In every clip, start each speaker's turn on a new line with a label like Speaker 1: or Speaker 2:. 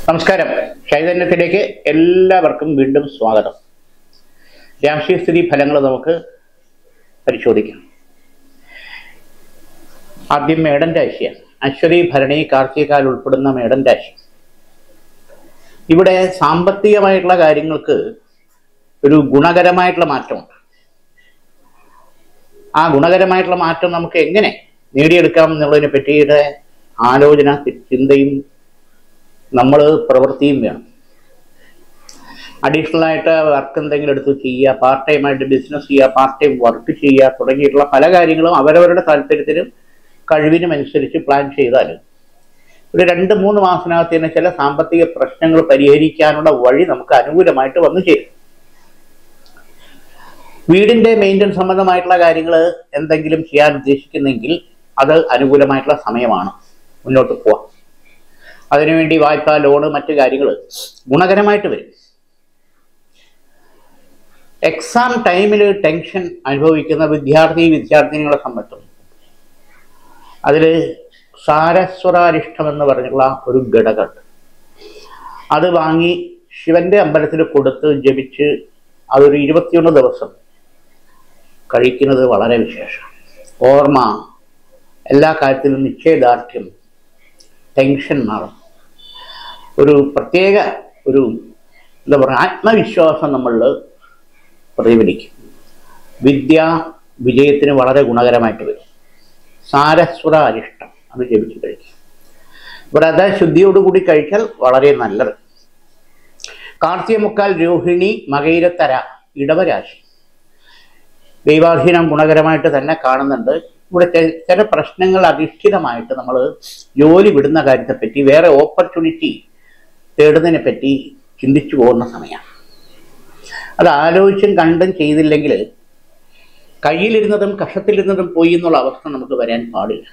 Speaker 1: നമസ്കാരം. ചൈതന്യത്തിലേക്ക് എല്ലാവർക്കും വീണ്ടും സ്വാഗതം. രാശിസ്ഥിതി ഫലങ്ങൾ നമുക്ക് പരിശോധിക്കാം. ആദ്യം മേടൻ രാശിയാണ്. അശ്വതി, ഭരണി, കാർത്തികാൽ ഉൾപ്പെടുന്ന മേടൻ രാശി. ഇവിടെ സാമ്പത്തികമായിട്ടുള്ള കാര്യങ്ങൾക്ക് ഒരു ഗുണകരമായിട്ടുള്ള മാറ്റമുണ്ട്. ആ ഗുണകരമായിട്ടുള്ള മാറ്റം നമുക്ക് എങ്ങനെ നേടിയെടുക്കാം എന്നുള്ളതിനെ പറ്റിയുടെ ആലോചന, ചിന്തയും നമ്മൾ പ്രവൃത്തിയും വേണം. അഡീഷണൽ ആയിട്ട് വർക്ക് എന്തെങ്കിലും എടുത്ത് ചെയ്യുക, പാർട്ട് ടൈം ആയിട്ട് ബിസിനസ് ചെയ്യുക, പാർട്ട് ടൈം വർക്ക് ചെയ്യുക തുടങ്ങിയിട്ടുള്ള പല കാര്യങ്ങളും അവരവരുടെ താല്പര്യത്തിനും കഴിവിനും അനുസരിച്ച് പ്ലാൻ ചെയ്താൽ ഒരു 2-3 മാസത്തിനകത്ത് തന്നെ ചില സാമ്പത്തിക പ്രശ്നങ്ങൾ പരിഹരിക്കാനുള്ള വഴി നമുക്ക് അനുകൂലമായിട്ട് വന്നു ചേരും. വീടിന്റെ മെയിൻ്റനൻസ് സംബന്ധമായിട്ടുള്ള കാര്യങ്ങൾ എന്തെങ്കിലും ചെയ്യാൻ ഉദ്ദേശിക്കുന്നെങ്കിൽ അത് അനുകൂലമായിട്ടുള്ള സമയമാണ്, മുന്നോട്ട് പോവാം. അതിനുവേണ്ടി വായ്പ, ലോണ്, മറ്റു കാര്യങ്ങൾ ഗുണകരമായിട്ട് വരും. എക്സാം ടൈമിൽ ടെൻഷൻ അനുഭവിക്കുന്ന വിദ്യാർത്ഥിനികളെ സംബന്ധിച്ചും അതിൽ സാരസ്വരാരിഷ്ടം എന്ന് പറഞ്ഞുള്ള ഒരു ഘടകമുണ്ട്. അത് വാങ്ങി ശിവന്റെ അമ്പലത്തിൽ കൊടുത്ത് ജപിച്ച് അതൊരു 21 ദിവസം കഴിക്കുന്നത് വളരെ വിശേഷം. ഓർമ്മ, എല്ലാ കാര്യത്തിലും നിശ്ചയദാർഢ്യം, ടെൻഷൻ മാറും. ഒരു പ്രത്യേക എന്താ പറയുക, ആത്മവിശ്വാസം നമ്മളിൽ പ്രതിഫലിക്കും. വിജയത്തിന് വളരെ ഗുണകരമായിട്ട് വരും. സാരസ്വത അരിഷ്ടം അത് ജപിച്ച് കഴിക്കും. വ്രതശുദ്ധിയോടുകൂടി കഴിച്ചാൽ വളരെ നല്ലത്. കാർത്തിക മുക്കാൽ, രോഹിണി, മകയിരത്തര, ഇടവരാശി. ദൈവാധീനം ഗുണകരമായിട്ട് തന്നെ കാണുന്നുണ്ട്. ഇവിടെ ചില പ്രശ്നങ്ങൾ അധിഷ്ഠിതമായിട്ട് നമ്മൾ ജോലി വിടുന്ന കാര്യത്തെപ്പറ്റി, വേറെ ഓപ്പർച്യൂണിറ്റി തേടുന്നതിനെ പറ്റി ചിന്തിച്ചു പോകുന്ന സമയമാണ്. അത് ആലോചിച്ചും കണ്ടും ചെയ്തില്ലെങ്കിൽ കയ്യിലിരുന്നതും കഷത്തിലിരുന്നതും പോയി എന്നുള്ള അവസ്ഥ നമുക്ക് വരാൻ പാടില്ല.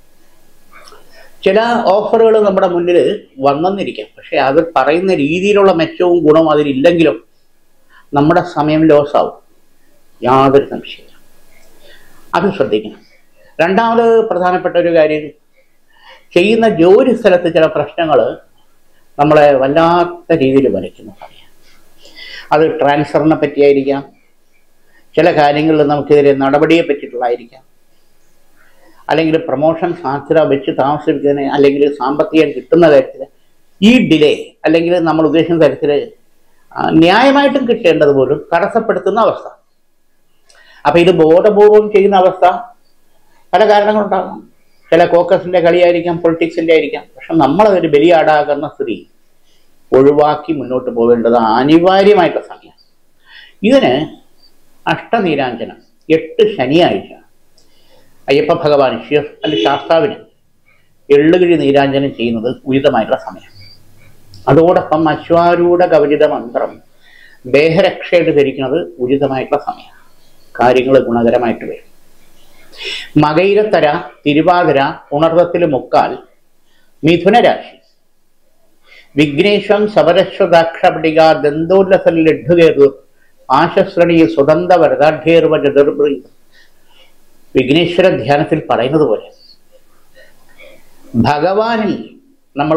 Speaker 1: ചില ഓഫറുകൾ നമ്മുടെ മുന്നിൽ വന്നെന്നിരിക്കാം, പക്ഷെ അത് പറയുന്ന രീതിയിലുള്ള മെച്ചവും ഗുണവും അതിലില്ലെങ്കിലും നമ്മുടെ സമയം ലോസാവും, യാതൊരു സംശയമില്ല. അത് ശ്രദ്ധിക്കണം. രണ്ടാമത് പ്രധാനപ്പെട്ട ഒരു കാര്യം, ചെയ്യുന്ന ജോലി സ്ഥലത്ത് ചില പ്രശ്നങ്ങൾ നമ്മളെ വല്ലാത്ത രീതിയിൽ വരയ്ക്കുന്ന സമയം. അത് ട്രാൻസ്ഫറിനെ പറ്റിയായിരിക്കാം, ചില കാര്യങ്ങളിൽ നമുക്കെതിരെ നടപടിയെ പറ്റിയിട്ടുള്ളതായിരിക്കാം, അല്ലെങ്കിൽ പ്രൊമോഷൻ സാധ്യത വെച്ച് താമസിപ്പിക്കുന്നതിന്, അല്ലെങ്കിൽ സാമ്പത്തികം കിട്ടുന്ന തരത്തിൽ ഈ ഡിലേ, അല്ലെങ്കിൽ നമ്മൾ ഉദ്ദേശിക്കുന്ന തരത്തിൽ ന്യായമായിട്ടും കിട്ടേണ്ടത് പോലും തടസ്സപ്പെടുത്തുന്ന അവസ്ഥ. അപ്പം ഇത് ബോധപൂർവം ചെയ്യുന്ന അവസ്ഥ പല കാരണങ്ങളുണ്ടാകാം. ചില കോക്കസിൻ്റെ കളിയായിരിക്കാം, പൊളിറ്റിക്സിൻ്റെ ആയിരിക്കാം. പക്ഷെ നമ്മളതൊരു ബലിയാടാകുന്ന സ്ഥിതി ഒഴിവാക്കി മുന്നോട്ട് പോകേണ്ടത് അനിവാര്യമായിട്ടുള്ള സമയം. ഇതിന് അഷ്ടനീരാഞ്ജനം 8 ശനിയാഴ്ച അയ്യപ്പ ഭഗവാൻ അല്ലെങ്കിൽ ശാസ്താവിന് എള്ളുകിഴി നീരാഞ്ജനം ചെയ്യുന്നത് ഉചിതമായിട്ടുള്ള സമയം. അതോടൊപ്പം അശ്വാരൂഢ കവചിത മന്ത്രം ദേഹരക്ഷയായിട്ട് ധരിക്കുന്നത് ഉചിതമായിട്ടുള്ള സമയം. കാര്യങ്ങൾ ഗുണകരമായിട്ട് വരും. മകയിരത്തര, തിരുവാതിര, ഉണർവത്തിൽ മുക്കാൽ, മിഥുനരാശി. വിഘ്നേശ്വം സവരശ്വദാക്ഷപടിക ദന്തോല്ലസൽ ലഡ്ഢുകേതു ആശശ്രണി സ്വതന്ത്ര വരദാഢ്യേർവചതുർഭൃ. വിഘ്നേശ്വര ധ്യാനത്തിൽ പറയുന്നത് പോലെ ഭഗവാനിൽ നമ്മൾ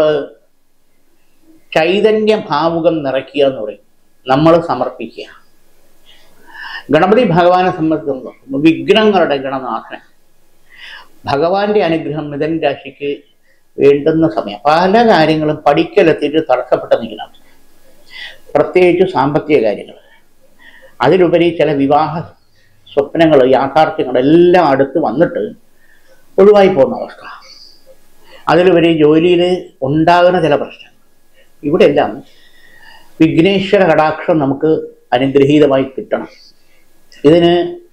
Speaker 1: ചൈതന്യ ഭാവുകം നിറയ്ക്കുക എന്ന് പറയും, നമ്മൾ സമർപ്പിക്കുക. ഗണപതി ഭഗവാനെ സംബന്ധിച്ചിടത്തോളം വിഘ്നങ്ങളുടെ ഗണനാഥൻ. ഭഗവാന്റെ അനുഗ്രഹം മിഥുന രാശിക്ക് വേണ്ടുന്ന സമയം. പല കാര്യങ്ങളും പഠിക്കലെത്തിയിട്ട് തടസ്സപ്പെട്ട നിൽക്കണം, പ്രത്യേകിച്ച് സാമ്പത്തിക കാര്യങ്ങൾ. അതിലുപരി ചില വിവാഹ സ്വപ്നങ്ങൾ, യാഥാർത്ഥ്യങ്ങൾ എല്ലാം അടുത്ത് വന്നിട്ട് ഒഴിവായി പോകുന്ന അവസ്ഥ. അതിലുപരി ജോലിയിൽ ഉണ്ടാകുന്ന ചില പ്രശ്നങ്ങൾ. ഇവിടെ എല്ലാം വിഘ്നേശ്വര കടാക്ഷം നമുക്ക് അനുഗ്രഹീതമായി കിട്ടണം. ഇതിന്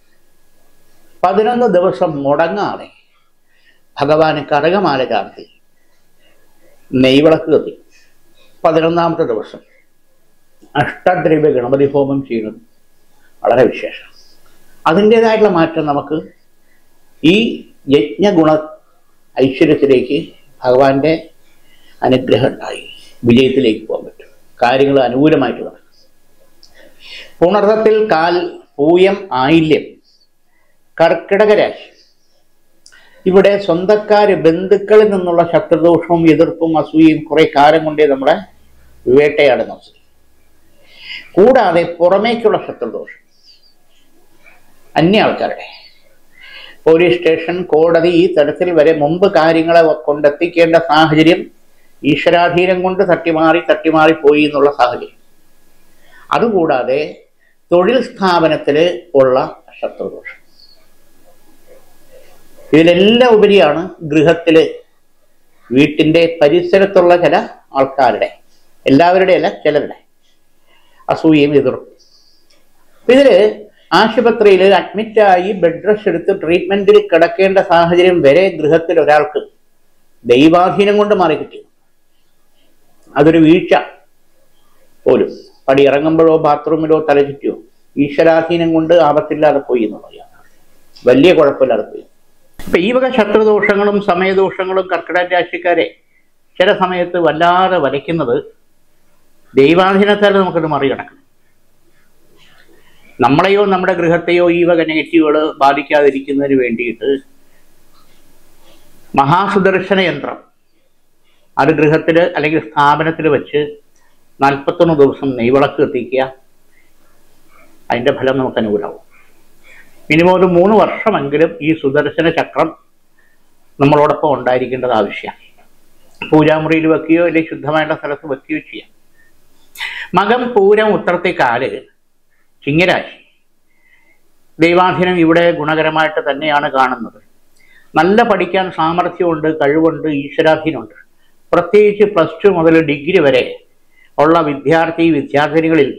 Speaker 1: 11 ദിവസം മുടങ്ങാതെ ഭഗവാന് കനകമാല ചാർത്തി നെയ്വിളക്ക് കത്തി 11ാമത്തെ ദിവസം അഷ്ടദ്രവ്യ ഗണപതി ഹോമം ചെയ്യുന്നത് വളരെ വിശേഷം. അതിൻ്റേതായിട്ടുള്ള മാറ്റം നമുക്ക് ഈ യജ്ഞഗുണ ഐശ്വര്യത്തിലേക്ക്, ഭഗവാന്റെ അനുഗ്രഹം ഉണ്ടായി വിജയത്തിലേക്ക് പോകാൻ പറ്റും. കാര്യങ്ങൾ അനുകൂലമായിട്ട് നടക്കും. പുണർത്തത്തിൽ കാൽ, പൂയം, ആയില്യം, കർക്കിടക രാശി. ഇവിടെ സ്വന്തക്കാര് ബന്ധുക്കളിൽ നിന്നുള്ള ശത്രുദോഷവും എതിർപ്പും അസൂയയും കുറെ കാലം കൊണ്ടേ നമ്മളെ വേട്ടയാടുന്ന സ്ത്രീ. കൂടാതെ പുറമേക്കുള്ള ശത്രുദോഷം, അന്യ ആൾക്കാരുടെ പോലീസ് സ്റ്റേഷൻ, കോടതി, ഈ തരത്തിൽ വരെ മുമ്പ് കാര്യങ്ങളെ കൊണ്ടെത്തിക്കേണ്ട സാഹചര്യം ഈശ്വരാധീനം കൊണ്ട് തട്ടിമാറി പോയി എന്നുള്ള സാഹചര്യം. അതുകൂടാതെ തൊഴിൽ സ്ഥാപനത്തിൽ ഉള്ള ശത്രുദോഷം. ഇതിലെല്ലാം ഉപരിയാണ് ഗൃഹത്തില് വീട്ടിന്റെ പരിസരത്തുള്ള ചില ആൾക്കാരുടെ, എല്ലാവരുടെ അല്ല ചിലരുടെ അസൂയയും എതിർപ്പും. ഇതില് ആശുപത്രിയിൽ അഡ്മിറ്റായി ബെഡ് റെസ്റ്റ് എടുത്ത് ട്രീറ്റ്മെന്റിൽ കിടക്കേണ്ട സാഹചര്യം വരെ ഗൃഹത്തിൽ ഒരാൾക്ക് ദൈവാധീനം കൊണ്ട് മാറി കിട്ടി. അതൊരു വീഴ്ച പോലും. പടി ഇറങ്ങുമ്പോഴോ ബാത്റൂമിലോ തലചുറ്റിയോ ഈശ്വരാധീനം കൊണ്ട് ആപത്തില്ലാതെ പോയി എന്നുള്ളതാണ്. വലിയ കുഴപ്പമില്ലാതെ പോയി. ഇപ്പൊ ഈ വക ശത്രുദോഷങ്ങളും സമയദോഷങ്ങളും കർക്കിടക രാശിക്കാരെ ചില സമയത്ത് വല്ലാതെ വരയ്ക്കുന്നത് ദൈവാധീനത്താൽ നമുക്കത് മറികടക്കണം. നമ്മളെയോ നമ്മുടെ ഗൃഹത്തെയോ ഈ വക നെഗറ്റീവുകൾ ബാധിക്കാതിരിക്കുന്നതിന് വേണ്ടിയിട്ട് മഹാസുദർശന യന്ത്രം അത് ഗൃഹത്തിൽ അല്ലെങ്കിൽ സ്ഥാപനത്തിൽ വെച്ച് 41 ദിവസം നെയ്വിളക്ക് എത്തിക്കുക. അതിൻ്റെ ഫലം നമുക്ക് അനുകൂലമാവും. മിനിമം ഒരു 3 വർഷമെങ്കിലും ഈ സുദർശന ചക്രം നമ്മളോടൊപ്പം ഉണ്ടായിരിക്കേണ്ടത് ആവശ്യമാണ്. പൂജാമുറിയിൽ വെക്കുകയോ അല്ലെങ്കിൽ ശുദ്ധമായുള്ള സ്ഥലത്ത് വെക്കുകയോ ചെയ്യാം. മകം, പൂരം, ഉത്രത്തിക്കാല്, ചിങ്ങരാശി ദൈവാധീനം ഇവിടെ ഗുണകരമായിട്ട് തന്നെയാണ് കാണുന്നത്. നല്ല പഠിക്കാൻ സാമർഥ്യമുണ്ട്, കഴിവുണ്ട്, ഈശ്വരാധീനമുണ്ട്. പ്രത്യേകിച്ച് +2 മുതൽ ഡിഗ്രി വരെ ഉള്ള വിദ്യാർത്ഥിനികളിൽ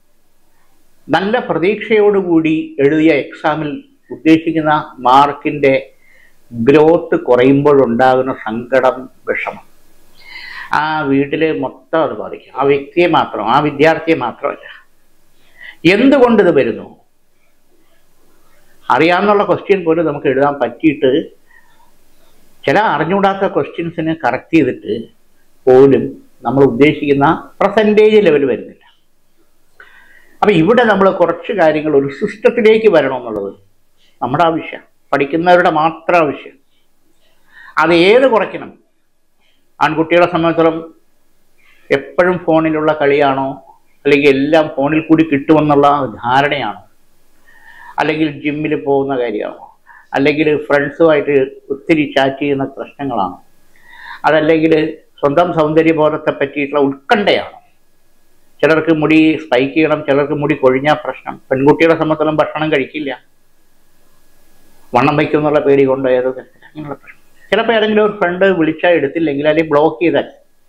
Speaker 1: നല്ല പ്രതീക്ഷയോടുകൂടി എഴുതിയ എക്സാമിൽ ഉദ്ദേശിക്കുന്ന മാർക്കിൻ്റെ ഗ്രോത്ത് കുറയുമ്പോഴുണ്ടാകുന്ന സങ്കടം, വിഷമം ആ വീട്ടിൽ മൊത്തം അത് ബാധിക്കും. ആ വ്യക്തിയെ മാത്രം, ആ വിദ്യാർത്ഥിയെ മാത്രമല്ല. എന്തുകൊണ്ടിത് വരുന്നു? അറിയാവുന്നുള്ള ക്വസ്റ്റ്യൻ പോലും നമുക്ക് എഴുതാൻ പറ്റിയിട്ട് ചില അറിഞ്ഞുകൂടാത്ത ക്വസ്റ്റ്യൻസിന് കറക്റ്റ് ചെയ്തിട്ട് പോലും നമ്മൾ ഉദ്ദേശിക്കുന്ന പെർസെൻറ്റേജ് ലെവൽ വരുന്നില്ല. അപ്പം ഇവിടെ നമ്മൾ കുറച്ച് കാര്യങ്ങൾ ഒരു സിസ്റ്റത്തിലേക്ക് വരണമെന്നുള്ളത് നമ്മുടെ ആവശ്യം, പഠിക്കുന്നവരുടെ മാത്രം ആവശ്യം. അത് ഏത് കുറയ്ക്കണം? ആൺകുട്ടികളെ സംബന്ധിച്ചിടത്തോളം എപ്പോഴും ഫോണിലുള്ള കളിയാണോ, അല്ലെങ്കിൽ എല്ലാം ഫോണിൽ കൂടി കിട്ടുമെന്നുള്ള ധാരണയാണോ, അല്ലെങ്കിൽ ജിമ്മിൽ പോകുന്ന കാര്യമാണോ, അല്ലെങ്കിൽ ഫ്രണ്ട്സുമായിട്ട് ഒത്തിരി ചാറ്റ് ചെയ്യുന്ന പ്രശ്നങ്ങളാണോ, അതല്ലെങ്കിൽ സ്വന്തം സൗന്ദര്യബോധത്തെ പറ്റിയിട്ടുള്ള ഉത്കണ്ഠയാണോ? ചിലർക്ക് മുടി സ്പൈക്ക് ചെയ്യണം, ചിലർക്ക് മുടി കൊഴിഞ്ഞാൽ പ്രശ്നം. പെൺകുട്ടികളെ സംബന്ധിച്ചിടത്തോളം ഭക്ഷണം കഴിക്കില്ല, വണ്ണം വയ്ക്കും എന്നുള്ള പേടി കൊണ്ട് ഏതോ തരത്തിൽ അങ്ങനെയുള്ള പ്രശ്നം. ചിലപ്പോൾ ഏതെങ്കിലും ഒരു ഫ്രണ്ട് വിളിച്ചാൽ എടുത്തില്ലെങ്കിൽ അല്ലെങ്കിൽ ബ്ലോക്ക് ചെയ്താൽ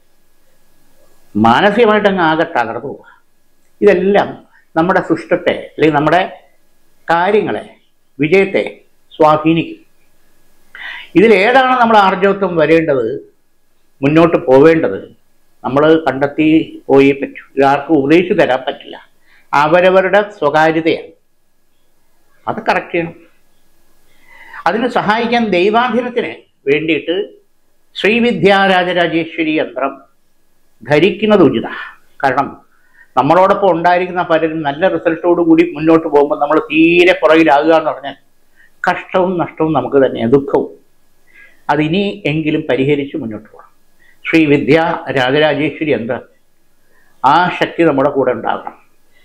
Speaker 1: മാനസികമായിട്ട് അങ്ങ് ആകെ തകർന്നു പോവുക. ഇതെല്ലാം നമ്മുടെ സിസ്റ്റത്തെ അല്ലെങ്കിൽ നമ്മുടെ കാര്യങ്ങളെ, വിജയത്തെ സ്വാധീനിക്കും. ഇതിലേതാണ് നമ്മൾ ആർജവത്വം വരേണ്ടത്, മുന്നോട്ട് പോവേണ്ടത്? നമ്മൾ കണ്ടെത്തി പോയി പറ്റൂ. ഇതാർക്കും ഉപദേശിച്ചു തരാൻ പറ്റില്ല. അവരവരുടെ സ്വകാര്യതയാണ്, അത് കറക്റ്റ് ചെയ്യണം. അതിന് സഹായിക്കാൻ ദൈവാധീനത്തിന് വേണ്ടിയിട്ട് ശ്രീവിദ്യാരാജരാജേശ്വരി യന്ത്രം ധരിക്കുന്നത് ഉചിതമാണ്. കാരണം നമ്മളോടൊപ്പം ഉണ്ടായിരിക്കുന്ന പലരും നല്ല റിസൾട്ടോടു കൂടി മുന്നോട്ട് പോകുമ്പോൾ നമ്മൾ തീരെ പുറകിലാകുക എന്ന് പറഞ്ഞാൽ കഷ്ടവും നഷ്ടവും നമുക്ക് തന്നെയാണ്, ദുഃഖവും. അതിനി എങ്കിലും പരിഹരിച്ച് മുന്നോട്ട് പോകണം. ശ്രീവിദ്യ രാജരാജേശ്വരി യന്ത്രം, ആ ശക്തി നമ്മുടെ കൂടെ ഉണ്ടാകണം.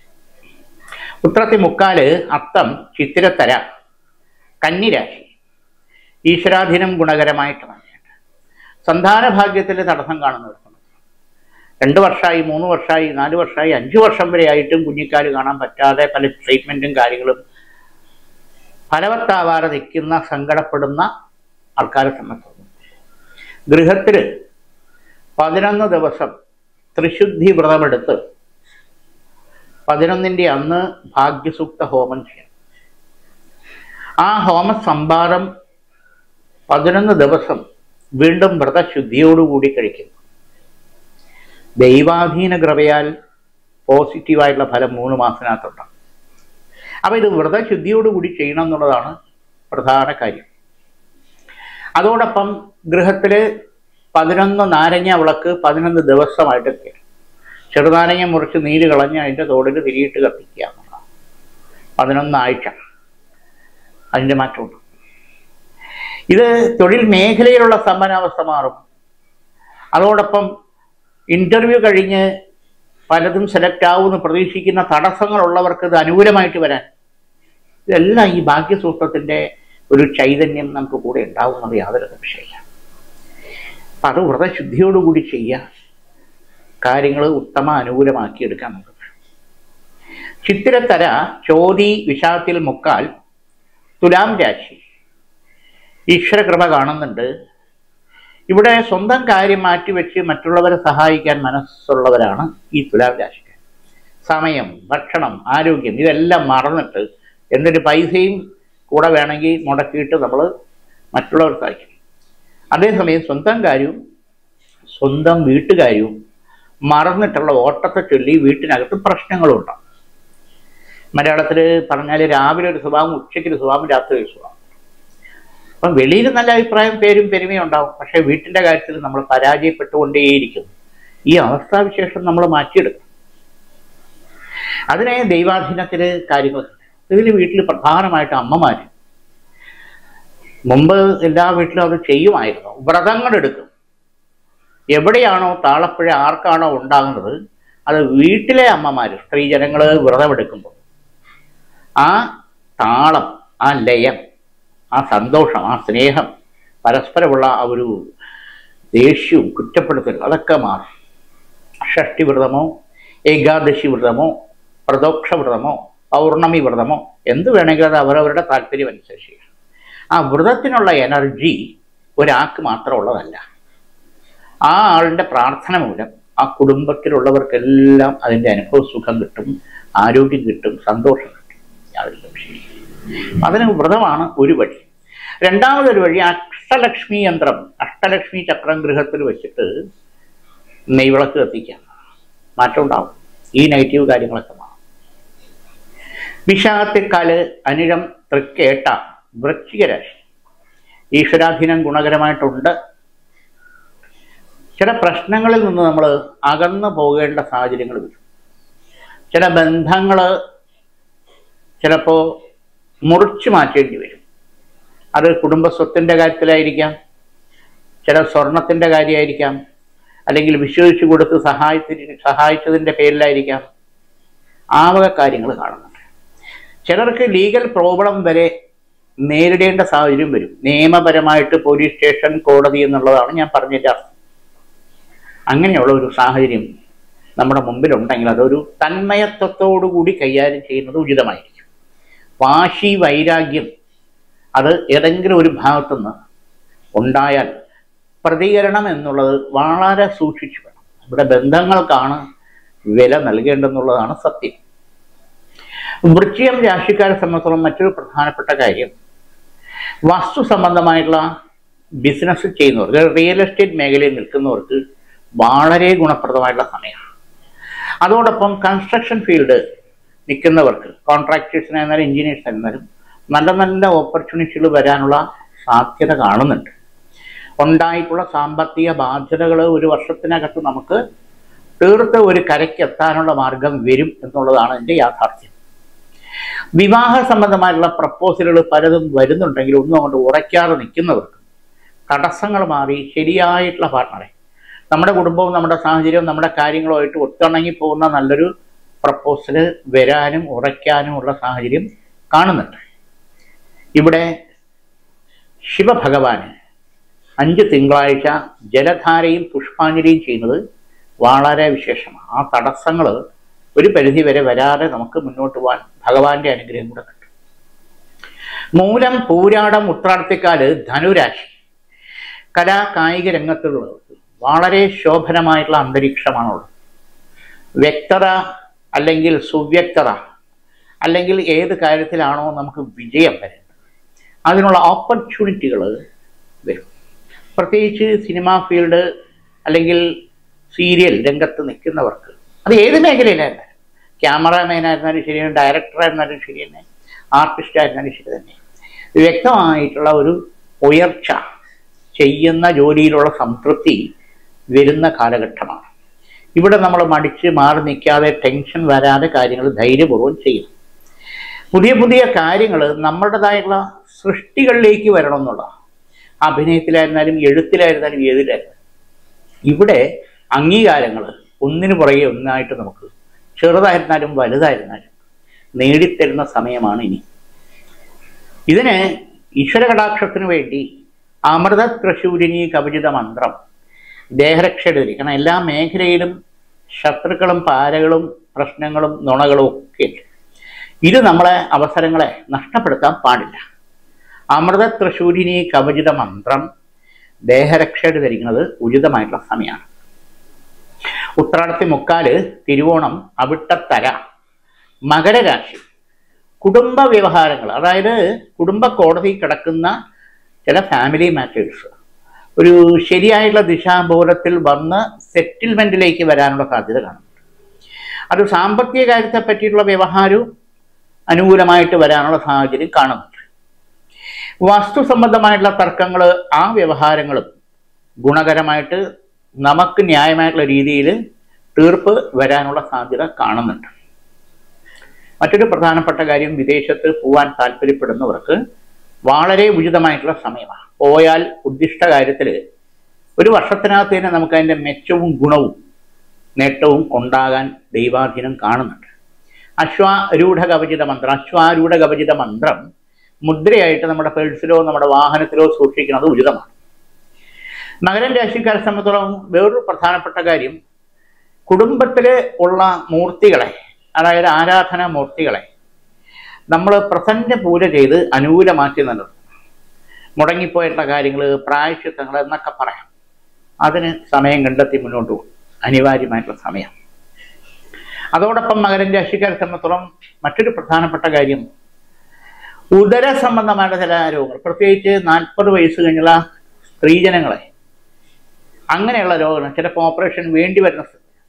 Speaker 1: ഉത്രത്തിമുക്കാല്, അത്തം, ചിത്തിരത്തര, കന്നിരാശി ഈശ്വരാധീനം ഗുണകരമായിട്ട് തന്നെയാണ്. സന്താന ഭാഗ്യത്തിൽ തടസ്സം കാണുന്നവർക്ക് 2 വർഷമായി, 3 വർഷമായി, 4 വർഷമായി, 5 വർഷം വരെ ആയിട്ടും കുഞ്ഞിക്കാല് കാണാൻ പറ്റാതെ പല ട്രീറ്റ്മെൻറ്റും കാര്യങ്ങളും ഫലവത്താവാതെ നിൽക്കുന്ന, സങ്കടപ്പെടുന്ന ആൾക്കാരെ സംബന്ധിച്ചു ഗൃഹത്തിൽ 11 ദിവസം ത്രിശുദ്ധി വ്രതമെടുത്ത് 11ൻ്റെ അന്ന് ഭാഗ്യസൂക്ത ഹോമം ചെയ്യണം. ആ ഹോമ സംഭാരം 11 ദിവസം വീണ്ടും വ്രതശുദ്ധിയോടുകൂടി കഴിക്കുന്നു. ദൈവാധീന കൃപയാൽ പോസിറ്റീവായിട്ടുള്ള ഫലം 3 മാസത്തിനകത്തുണ്ടാകും. അപ്പോൾ ഇത് വ്രതശുദ്ധിയോടുകൂടി ചെയ്യണം എന്നുള്ളതാണ് പ്രധാന കാര്യം. അതോടൊപ്പം ഗൃഹത്തിൽ 11 നാരങ്ങ വിളക്ക് 11 ദിവസമായിട്ട് കയറും. ചെറുനാരങ്ങ മുറിച്ച് നീര് കളഞ്ഞ് അതിൻ്റെ തോടിൽ തിരിയിട്ട് കത്തിക്കുക എന്നുള്ളതാണ്. 11 ആഴ്ച അതിൻ്റെ മാറ്റമുണ്ട്. ഇത് തൊഴിൽ മേഖലയിലുള്ള സമ്പന്നാവസ്ഥ മാറും. അതോടൊപ്പം ഇൻ്റർവ്യൂ കഴിഞ്ഞ് പലതും സെലക്ട് ആവുമെന്ന് പ്രതീക്ഷിക്കുന്ന തടസ്സങ്ങളുള്ളവർക്ക് ഇത് അനുകൂലമായിട്ട് വരാൻ, ഇതെല്ലാം ഈ ഭാഗ്യസൂത്രത്തിൻ്റെ ഒരു ചൈതന്യം നമുക്ക് കൂടെ ഉണ്ടാവുന്നത് യാതൊരു സംശയമില്ല. അപ്പം അത് വ്രതശുദ്ധിയോടുകൂടി ചെയ്യുക, കാര്യങ്ങൾ ഉത്തമ അനുകൂലമാക്കിയെടുക്കാൻ നമുക്ക്. ചിത്തിരത്തര ചോതി വിഷാദത്തിൽ മുക്കാൽ തുലാം രാശി ഈശ്വരകൃപ കാണുന്നുണ്ട്. ഇവിടെ സ്വന്തം കാര്യം മാറ്റിവെച്ച് മറ്റുള്ളവരെ സഹായിക്കാൻ മനസ്സുള്ളവരാണ് ഈ തുലാം രാശിക്കാർ. സമയം, ഭക്ഷണം, ആരോഗ്യം ഇതെല്ലാം മറന്നിട്ട് എന്തൊരു പൈസയും കൂടെ വേണമെങ്കിൽ മുടക്കിയിട്ട് നമ്മൾ മറ്റുള്ളവർ സഹായിക്കും. അതേസമയം സ്വന്തം കാര്യവും സ്വന്തം വീട്ടുകാര്യവും മറന്നിട്ടുള്ള ഓട്ടത്തെ ചൊല്ലി വീട്ടിനകത്ത് പ്രശ്നങ്ങളും ഉണ്ടാകും. മലയാളത്തിൽ പറഞ്ഞാൽ രാവിലെ ഒരു സ്വഭാവം, ഉച്ചയ്ക്ക് ഒരു സ്വഭാവം, രാത്രി ഒരു സ്വഭാവം. അപ്പം വെളിയിൽ നല്ല അഭിപ്രായം, പേരും പെരുമയും ഉണ്ടാവും. പക്ഷേ വീട്ടിൻ്റെ കാര്യത്തിൽ നമ്മൾ പരാജയപ്പെട്ടുകൊണ്ടേയിരിക്കും. ഈ അവസ്ഥാവിശേഷം നമ്മൾ മാറ്റിയെടുക്കും. അതിനെ ദൈവാധീനത്തിൽ കാര്യങ്ങളുണ്ട്. ഇതിൽ വീട്ടിൽ പ്രധാനമായിട്ട് അമ്മമാർ മുമ്പ് എല്ലാ വീട്ടിലും അത് ചെയ്യുമായിരുന്നു. വ്രതങ്ങളെടുക്കും. എവിടെയാണോ താളപ്പുഴ ആർക്കാണോ ഉണ്ടാകുന്നത് അത് വീട്ടിലെ അമ്മമാർ, സ്ത്രീജനങ്ങൾ വ്രതമെടുക്കുമ്പോൾ ആ താളം, ആ ലയം, ആ സന്തോഷം, ആ സ്നേഹം, പരസ്പരമുള്ള ആ ഒരു ദേഷ്യവും കുറ്റപ്പെടുത്തലും അതൊക്കെ മാറും. ഷഷ്ടി വ്രതമോ ഏകാദശി വ്രതമോ പ്രദോക്ഷ വ്രതമോ പൗർണമി വ്രതമോ എന്ത് വേണമെങ്കിലും അത് അവരവരുടെ താല്പര്യം അനുസരിച്ച്. ആ വ്രതത്തിനുള്ള എനർജി ഒരാൾക്ക് മാത്രമുള്ളതല്ല. ആ ആളിൻ്റെ പ്രാർത്ഥന മൂലം ആ കുടുംബത്തിലുള്ളവർക്കെല്ലാം അതിൻ്റെ അനുഭവ സുഖം കിട്ടും, ആരോഗ്യം കിട്ടും, സന്തോഷം കിട്ടും. യാതൊരു സംശയം. അതിന് വ്രതമാണ് ഒരു വഴി. രണ്ടാമതൊരു വഴി അഷ്ടലക്ഷ്മി യന്ത്രം, അഷ്ടലക്ഷ്മി ചക്രം ഗൃഹത്തിൽ വെച്ചിട്ട് നെയ്വിളക്ക് കത്തിക്കാം. മാറ്റം ഉണ്ടാവും. ഈ നെഗറ്റീവ് കാര്യങ്ങളൊക്കെ മാറും. വിശാഖത്തിക്കാല് അനിഴം തൃക്കേട്ട വൃശ്ചിക രാശി ഈശ്വരാധീനം ഗുണകരമായിട്ടുണ്ട്. ചില പ്രശ്നങ്ങളിൽ നിന്ന് നമ്മൾ അകന്നു പോകേണ്ട സാഹചര്യങ്ങൾ വരും. ചില ബന്ധങ്ങൾ ചിലപ്പോൾ മുറിച്ചു മാറ്റേണ്ടി വരും. അത് കുടുംബസ്വത്തിൻ്റെ കാര്യത്തിലായിരിക്കാം, ചില സ്വർണത്തിൻ്റെ കാര്യമായിരിക്കാം, അല്ലെങ്കിൽ വിശ്വസിച്ചു കൊടുത്ത് സഹായിച്ചതിൻ്റെ പേരിലായിരിക്കാം. ആ വക കാര്യങ്ങൾ കാണുന്നുണ്ട്. ചിലർക്ക് ലീഗൽ പ്രോബ്ലം വരെ നേരിടേണ്ട സാഹചര്യം വരും. നിയമപരമായിട്ട് പോലീസ് സ്റ്റേഷൻ, കോടതി എന്നുള്ളതാണ് ഞാൻ പറഞ്ഞതിൻ്റെ അർത്ഥം. അങ്ങനെയുള്ള ഒരു സാഹചര്യം നമ്മുടെ മുമ്പിലുണ്ടെങ്കിൽ അതൊരു തന്മയത്വത്തോടുകൂടി കൈകാര്യം ചെയ്യുന്നത് ഉചിതമായിരിക്കും. വാശി, വൈരാഗ്യം അത് ഏതെങ്കിലും ഒരു ഭാഗത്തുനിന്ന് ഉണ്ടായാൽ പ്രതികരണം എന്നുള്ളത് വളരെ സൂക്ഷിച്ചു വേണം. ഇവിടെ ബന്ധങ്ങൾക്കാണ് വില നൽകേണ്ടെന്നുള്ളതാണ് സത്യം. വൃശ്ചികം രാശിക്കാരെ സംബന്ധിച്ചിടത്തോളം മറ്റൊരു പ്രധാനപ്പെട്ട കാര്യം, വാസ്തു സംബന്ധമായിട്ടുള്ള ബിസിനസ് ചെയ്യുന്നവർക്ക്, റിയൽ എസ്റ്റേറ്റ് മേഖലയിൽ നിൽക്കുന്നവർക്ക് വളരെ ഗുണപ്രദമായിട്ടുള്ള സമയമാണ്. അതോടൊപ്പം കൺസ്ട്രക്ഷൻ ഫീൽഡ് നിൽക്കുന്നവർക്ക്, കോൺട്രാക്ടേഴ്സിനായിരുന്നാലും എഞ്ചിനീയേഴ്സായിരുന്നാലും നല്ല നല്ല ഓപ്പർച്യൂണിറ്റികൾ വരാനുള്ള സാധ്യത കാണുന്നുണ്ട്. ഉണ്ടായിട്ടുള്ള സാമ്പത്തിക ബാധ്യതകൾ ഒരു വർഷത്തിനകത്ത് നമുക്ക് തീർത്ത് ഒരു കരയ്ക്കെത്താനുള്ള മാർഗം വരും എന്നുള്ളതാണ് എൻ്റെ യാഥാർത്ഥ്യം. വിവാഹ സംബന്ധമായിട്ടുള്ള പ്രപ്പോസലുകൾ പലതും വരുന്നുണ്ടെങ്കിൽ ഒന്നും അങ്ങോട്ട് ഉറയ്ക്കാതെ നിൽക്കുന്നവർക്ക് തടസ്സങ്ങൾ മാറി ശരിയായിട്ടുള്ള പാർട്ട്ണറെ, നമ്മുടെ കുടുംബവും നമ്മുടെ സാഹചര്യവും നമ്മുടെ കാര്യങ്ങളുമായിട്ട് ഒത്തിണങ്ങി പോകുന്ന നല്ലൊരു പ്രപ്പോസല് വരാനും ഉറയ്ക്കാനുമുള്ള സാഹചര്യം കാണുന്നുണ്ട്. ഇവിടെ ശിവഭഗവാന് 5 തിങ്കളാഴ്ച ജലധാരയും പുഷ്പാഞ്ജലിയും ചെയ്യുന്നത് വളരെ വിശേഷമാണ്. ആ തടസ്സങ്ങൾ ഒരു പരിധി വരെ വരാതെ നമുക്ക് മുന്നോട്ട് പോകാൻ ഭഗവാന്റെ അനുഗ്രഹം കൂടെ കിട്ടും. മൂലം, പൂരാടം, ഉത്രാടത്തിക്കാല് ധനുരാശി കലാ കായിക രംഗത്തുള്ളവർക്ക് വളരെ ശോഭനമായിട്ടുള്ള അന്തരീക്ഷമാണുള്ളത്. വ്യക്തത അല്ലെങ്കിൽ സുവ്യക്തത അല്ലെങ്കിൽ ഏത് കാര്യത്തിലാണോ നമുക്ക് വിജയം വരുന്നത് അതിനുള്ള ഓപ്പർച്യൂണിറ്റികൾ വരും. പ്രത്യേകിച്ച് സിനിമാ ഫീൽഡ് അല്ലെങ്കിൽ സീരിയൽ രംഗത്ത് നിൽക്കുന്നവർക്ക്, അത് ഏത് മേഖലയിലായിരുന്നാലും, ക്യാമറാമാനായിരുന്നാലും ശരി തന്നെ, ഡയറക്ടറായിരുന്നാലും ശരി തന്നെ, ആർട്ടിസ്റ്റായിരുന്നാലും ശരി തന്നെ, വ്യക്തമായിട്ടുള്ള ഒരു ഉയർച്ച, ചെയ്യുന്ന ജോലിയിലുള്ള സംതൃപ്തി വരുന്ന കാലഘട്ടമാണ്. ഇവിടെ നമ്മൾ മടിച്ച് മാറി നിൽക്കാതെ ടെൻഷൻ വരാതെ കാര്യങ്ങൾ ധൈര്യപൂർവ്വം ചെയ്യണം. പുതിയ പുതിയ കാര്യങ്ങൾ നമ്മുടേതായിട്ടുള്ള സൃഷ്ടികളിലേക്ക് വരണം എന്നുള്ള, അഭിനയത്തിലായിരുന്നാലും എഴുത്തിലായിരുന്നാലും ഏതിലായിരുന്നാലും ഇവിടെ അംഗീകാരങ്ങൾ ഒന്നിനു പുറകെ ഒന്നായിട്ട് നമുക്ക് ചെറുതായിരുന്നാലും വലുതായിരുന്നാലും നേടിത്തരുന്ന സമയമാണ് ഇനി. ഇതിന് ഈശ്വര കടാക്ഷത്തിന് വേണ്ടി അമൃത തൃശൂരിനി കവചിത മന്ത്രം ദേഹരക്ഷയുടെ ധരിക്കണം. എല്ലാ മേഖലയിലും ശത്രുക്കളും പാരകളും പ്രശ്നങ്ങളും നുണകളും ഒക്കെ ഉണ്ട്. ഇത് നമ്മളെ അവസരങ്ങളെ നഷ്ടപ്പെടുത്താൻ പാടില്ല. അമൃത തൃശൂരിനി കവചിത മന്ത്രം ദേഹരക്ഷയുടെ ധരിക്കുന്നത് ഉചിതമായിട്ടുള്ള സമയമാണ്. ഉത്രാടത്തി മുക്കാല്, തിരുവോണം, അവിട്ടത്തര, മകരരാശി, കുടുംബ വ്യവഹാരങ്ങൾ, അതായത് കുടുംബ കോടതി കിടക്കുന്ന ചില ഫാമിലി മാറ്റേഴ്സ് ഒരു ശരിയായിട്ടുള്ള ദിശാബോധത്തിൽ വന്ന് സെറ്റിൽമെന്റിലേക്ക് വരാനുള്ള സാധ്യത കാണുന്നുണ്ട്. അത് സാമ്പത്തിക കാര്യത്തെ പറ്റിയിട്ടുള്ള വ്യവഹാരവും അനുകൂലമായിട്ട് വരാനുള്ള സാഹചര്യം കാണുന്നുണ്ട്. വസ്തു സംബന്ധമായിട്ടുള്ള തർക്കങ്ങൾ, ആ വ്യവഹാരങ്ങളും ഗുണകരമായിട്ട് നമുക്ക് ന്യായമായിട്ടുള്ള രീതിയിൽ തീർപ്പ് വരാനുള്ള സാധ്യത കാണുന്നുണ്ട്. മറ്റൊരു പ്രധാനപ്പെട്ട കാര്യം, വിദേശത്ത് പോകാൻ താല്പര്യപ്പെടുന്നവർക്ക് വളരെ ഉചിതമായിട്ടുള്ള സമയമാണ്. പോയാൽ ഉദ്ദിഷ്ട കാര്യത്തിൽ ഒരു വർഷത്തിനകത്ത് തന്നെ നമുക്ക് അതിൻ്റെ മെച്ചവും ഗുണവും നേട്ടവും ഉണ്ടാകാൻ ദൈവാധീനം കാണുന്നുണ്ട്. അശ്വാരൂഢ കവചിത മന്ത്രം മുദ്രയായിട്ട് നമ്മുടെ പേഴ്സിലോ നമ്മുടെ വാഹനത്തിലോ സൂക്ഷിക്കുന്നത് ഉചിതമാണ്. മകരം രാശിക്കാരെ സംബന്ധിച്ചോളം വേറൊരു പ്രധാനപ്പെട്ട കാര്യം, കുടുംബത്തിൽ ഉള്ള മൂർത്തികളെ, അതായത് ആരാധനാ മൂർത്തികളെ നമ്മൾ പ്രസന്ന പൂജ ചെയ്ത് അനുകൂലമാക്കി നിലനിർത്തും. മുടങ്ങിപ്പോയിട്ടുള്ള കാര്യങ്ങൾ, പ്രായശ്ചിത്തങ്ങൾ എന്നൊക്കെ പറയാം. അതിന് സമയം കണ്ടെത്തി മുന്നോട്ട് പോകും, അനിവാര്യമായിട്ടുള്ള സമയം. അതോടൊപ്പം മകരം രാശിക്കാരെ സംബന്ധിച്ചോളം മറ്റൊരു പ്രധാനപ്പെട്ട കാര്യം, ഉദര സംബന്ധമായ ചില രോഗങ്ങൾ, പ്രത്യേകിച്ച് 40 വയസ്സ് കഴിഞ്ഞുള്ള സ്ത്രീജനങ്ങളെ, അങ്ങനെയുള്ള രോഗങ്ങൾ, ചിലപ്പോൾ ഓപ്പറേഷൻ വേണ്ടി വരുന്ന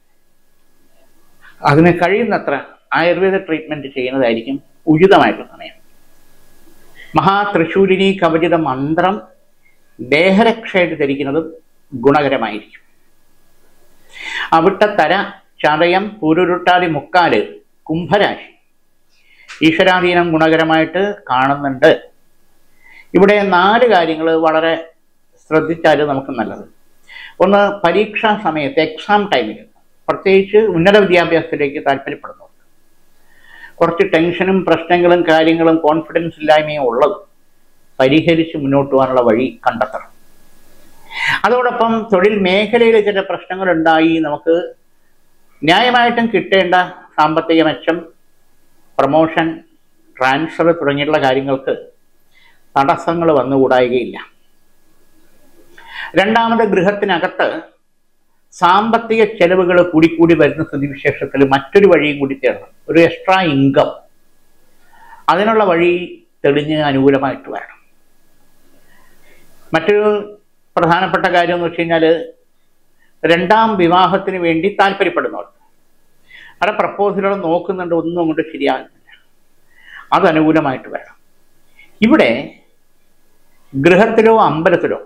Speaker 1: അതിന് കഴിയുന്നത്ര ആയുർവേദ ട്രീറ്റ്മെന്റ് ചെയ്യുന്നതായിരിക്കും ഉചിതമായിട്ടുള്ള സമയം. മഹാതൃശൂലിനി കവചിത മന്ത്രം ദേഹരക്ഷയായിട്ട് ധരിക്കുന്നതും ഗുണകരമായിരിക്കും. അവിട്ടത്തര, ചതയം, പുരുരുട്ടാതി മുക്കാല്, കുംഭരാശി, ഈശ്വരാധീനം ഗുണകരമായിട്ട് കാണുന്നുണ്ട്. ഇവിടെ 4 കാര്യങ്ങൾ വളരെ ശ്രദ്ധിച്ചാൽ നമുക്ക് നല്ലത്. ഒന്ന്, പരീക്ഷാ സമയത്ത് എക്സാം ടൈമിൽ, പ്രത്യേകിച്ച് ഉന്നത വിദ്യാഭ്യാസത്തിലേക്ക് താല്പര്യപ്പെടുന്നവർക്ക് കുറച്ച് ടെൻഷനും പ്രശ്നങ്ങളും കാര്യങ്ങളും കോൺഫിഡൻസ് ഇല്ലായ്മയും ഉള്ളത് പരിഹരിച്ച് മുന്നോട്ട് പോകാനുള്ള വഴി കണ്ടെത്തണം. അതോടൊപ്പം തൊഴിൽ മേഖലയിൽ ചില പ്രശ്നങ്ങളുണ്ടായി നമുക്ക് ന്യായമായിട്ടും കിട്ടേണ്ട സാമ്പത്തിക മെച്ചം, പ്രമോഷൻ, ട്രാൻസ്ഫർ തുടങ്ങിയിട്ടുള്ള കാര്യങ്ങൾക്ക് തടസ്സങ്ങൾ വന്നുകൂടായികയില്ല. രണ്ടാമത്, ഗൃഹത്തിനകത്ത് സാമ്പത്തിക ചെലവുകൾ കൂടിക്കൂടി വരുന്ന സ്ഥിതിവിശേഷത്തിൽ മറ്റൊരു വഴിയും കൂടി തേടണം, ഒരു എക്സ്ട്രാ ഇൻകം. അതിനുള്ള വഴി തെളിഞ്ഞ് അനുകൂലമായിട്ട് വരണം. മറ്റൊരു പ്രധാനപ്പെട്ട കാര്യം എന്ന് വെച്ച് കഴിഞ്ഞാൽ, 2ാം വിവാഹത്തിന് വേണ്ടി താല്പര്യപ്പെടുന്നവർ അവിടെ പ്രപ്പോസലുകൾ നോക്കുന്നുണ്ട്, ഒന്നും അങ്ങോട്ട് ശരിയാകുന്നില്ല, അത് അനുകൂലമായിട്ട് വരണം. ഇവിടെ ഗൃഹത്തിലോ അമ്പലത്തിലോ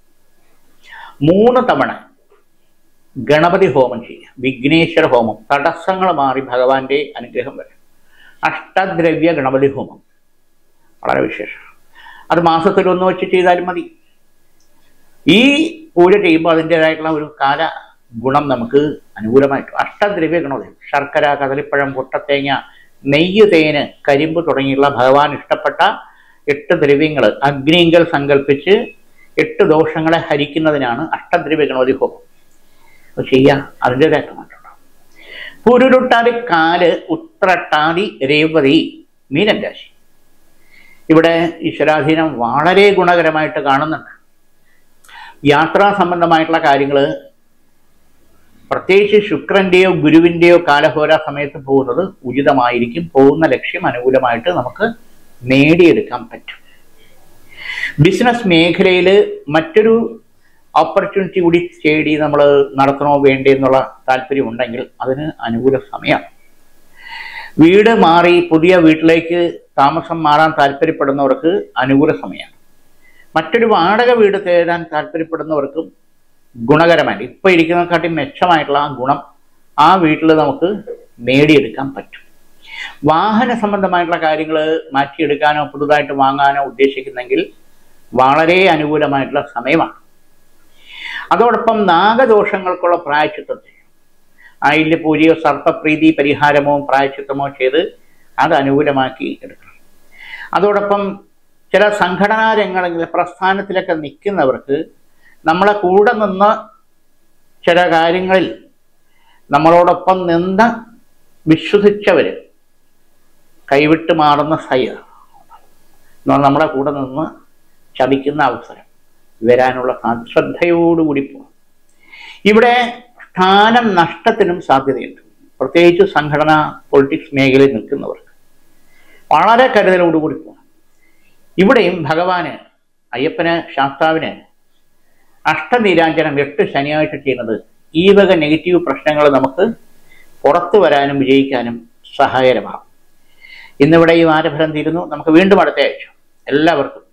Speaker 1: 3 തവണ ഗണപതി ഹോമം ചെയ്യുക, വിഘ്നേശ്വര ഹോമം, തടസ്സങ്ങൾ മാറി ഭഗവാന്റെ അനുഗ്രഹം വരും. അഷ്ടദ്രവ്യ ഗണപതി ഹോമം വളരെ വിശേഷം. അത് മാസത്തിൽ 1 വെച്ച് ചെയ്താലും മതി. ഈ പൂജ ചെയ്യുമ്പോൾ അതിൻ്റെതായിട്ടുള്ള ഒരു കാല ഗുണം നമുക്ക് അനുകൂലമായിട്ട്. അഷ്ടദ്രവ്യ ഗണപതി, ശർക്കര, കദളിപ്പഴം, പൊട്ടത്തേങ്ങ, നെയ്യ്, തേന്, കരിമ്പ് തുടങ്ങിയുള്ള ഭഗവാൻ ഇഷ്ടപ്പെട്ട 8 ദ്രവ്യങ്ങൾ അഗ്നിങ്കൽ സങ്കല്പിച്ച് 8 ദോഷങ്ങളെ ഹരിക്കുന്നതിനാണ് അഷ്ടദ്രവ്യ ഗണപതി ഹോമം. അത് ചെയ്യാം, അതിൻ്റെതായിട്ട് മാറ്റമുണ്ടാവും. പുരുരുട്ടാതി കാല്, ഉത്രട്ടാതി രേവതി, മീനൻ രാശി. ഇവിടെ ഈശ്വരാധീനം വളരെ ഗുണകരമായിട്ട് കാണുന്നുണ്ട്. യാത്രാ സംബന്ധമായിട്ടുള്ള കാര്യങ്ങൾ, പ്രത്യേകിച്ച് ശുക്രൻ്റെയോ ഗുരുവിൻ്റെയോ കാലഹോര സമയത്ത് പോകുന്നത് ഉചിതമായിരിക്കും. പോകുന്ന ലക്ഷ്യം അനുകൂലമായിട്ട് നമുക്ക് നേടിയെടുക്കാൻ പറ്റും. ബിസിനസ് മേഖലയിൽ മറ്റൊരു ഓപ്പർച്യൂണിറ്റി കൂടി തേടി നമ്മൾ നടത്തണോ വേണ്ടേ എന്നുള്ള താല്പര്യം ഉണ്ടെങ്കിൽ അതിന് അനുകൂല സമയമാണ്. വീട് മാറി പുതിയ വീട്ടിലേക്ക് താമസം മാറാൻ താല്പര്യപ്പെടുന്നവർക്ക് അനുകൂല സമയമാണ്. മറ്റൊരു വാടക വീട് തേടാൻ താല്പര്യപ്പെടുന്നവർക്കും ഗുണകരമായിട്ട്, ഇപ്പോൾ ഇരിക്കുന്നതിനെക്കാട്ടി മെച്ചമായിട്ടുള്ള ആ ഗുണം ആ വീട്ടിൽ നമുക്ക് നേടിയെടുക്കാൻ പറ്റും. വാഹന സംബന്ധമായിട്ടുള്ള കാര്യങ്ങൾ മാറ്റിയെടുക്കാനോ പുതുതായിട്ട് വാങ്ങാനോ ഉദ്ദേശിക്കുന്നെങ്കിൽ വളരെ അനുകൂലമായിട്ടുള്ള സമയമാണ്. അതോടൊപ്പം നാഗദോഷങ്ങൾക്കുള്ള പ്രായശ്ചിത്തം ചെയ്യും. ആയില്യ പൂജയോ സർപ്പപ്രീതി പരിഹാരമോ പ്രായശ്ചിത്തമോ ചെയ്ത് അത് അനുകൂലമാക്കി എടുക്കണം. അതോടൊപ്പം ചില സംഘടനാ രംഗങ്ങളിൽ പ്രസ്ഥാനത്തിലൊക്കെ നിൽക്കുന്നവർക്ക് നമ്മളെ കൂടെ നിന്ന് ചില കാര്യങ്ങളിൽ നമ്മളോടൊപ്പം നിന്ന് വിശ്വസിച്ചവർ കൈവിട്ട് മാറുന്ന നമ്മളെ കൂടെ നിന്ന് ചതിക്കുന്ന അവസരം വരാനുള്ള ശ്രദ്ധയോടുകൂടി പോകും. ഇവിടെ സ്ഥാനം നഷ്ടത്തിനും സാധ്യതയുണ്ട്. പ്രത്യേകിച്ച് സംഘടന പൊളിറ്റിക്സ് മേഖലയിൽ നിൽക്കുന്നവർക്ക് വളരെ കരുതലോടുകൂടി പോകണം. ഇവിടെയും ഭഗവാന് അയ്യപ്പന് ശാസ്താവിന് അഷ്ടനീരാഞ്ജനം 8 ശനിയാഴ്ച ചെയ്യുന്നത് ഈ വക നെഗറ്റീവ് പ്രശ്നങ്ങൾ നമുക്ക് പുറത്തു വരാനും വിജയിക്കാനും സഹായകരമാകും. ഇന്നിവിടെ ഈ വാരഫലം തീരുന്നു. നമുക്ക് വീണ്ടും അടുത്ത ആഴ്ച. എല്ലാവർക്കും